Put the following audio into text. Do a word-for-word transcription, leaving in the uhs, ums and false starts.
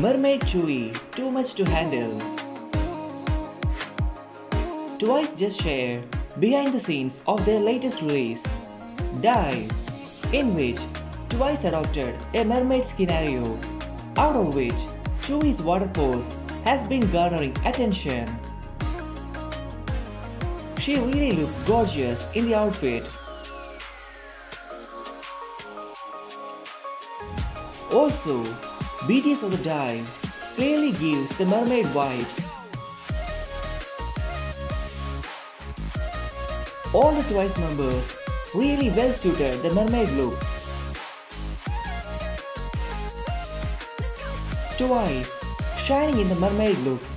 Mermaid Chewie, too much to handle. TWICE just shared behind the scenes of their latest release, Dive, in which TWICE adopted a mermaid scenario, out of which Chewie's water pose has been garnering attention. She really looked gorgeous in the outfit. Also, B T S of the Dive clearly gives the mermaid vibes. All the TWICE members really well suited the mermaid look. TWICE shining in the mermaid look